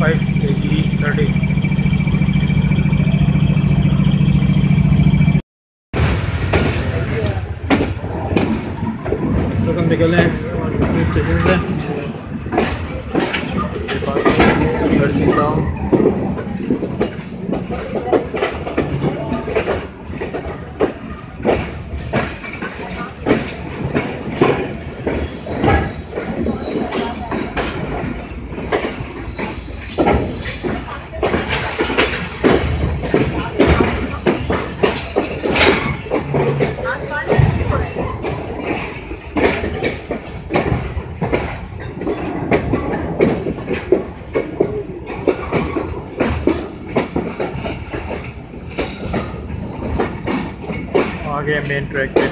5 AG30। तो हम निकले हैं स्टेशन से। आगे मेन ट्रैक पे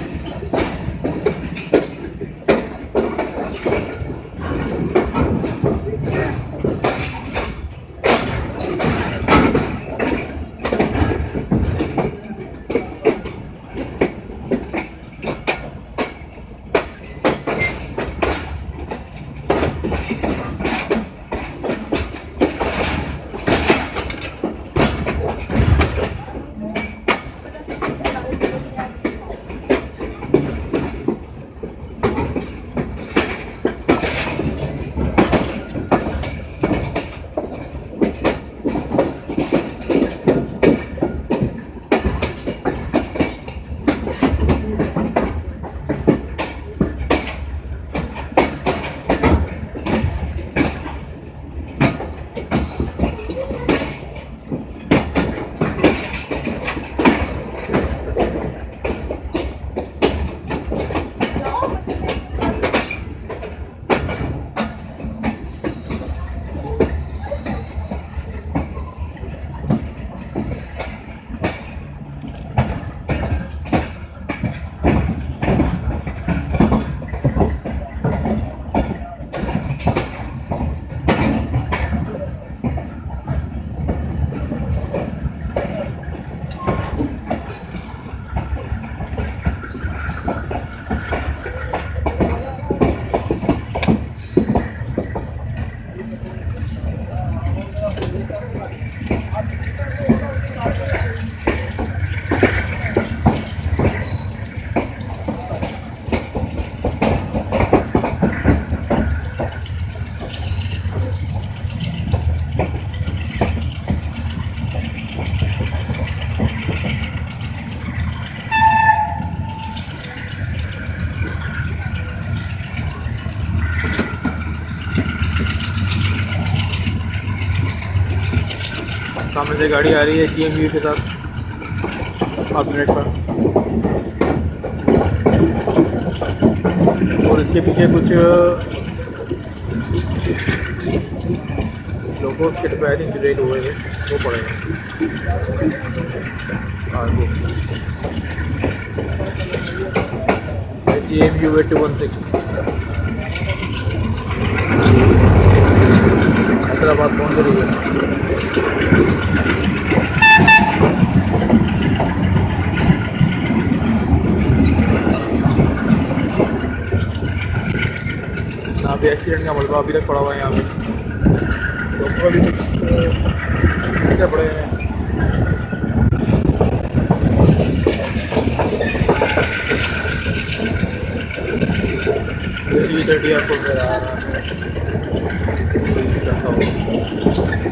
सामने से गाड़ी आ रही है GMU के साथ 5 मिनट पर, और इसके पीछे कुछ लोगोस के डिब्बे आई थिंक डिटेल हुए हैं वो पड़ेंगे आगे। GMU 8216 हैदराबाद पहुँच रही है। यहाँ पे एक्सीडेंट का मलबा अभी तक पड़ा हुआ है। यहाँ पे डॉक्टर अभी कुछ पड़े हैं। G30 आपको आ रहा है।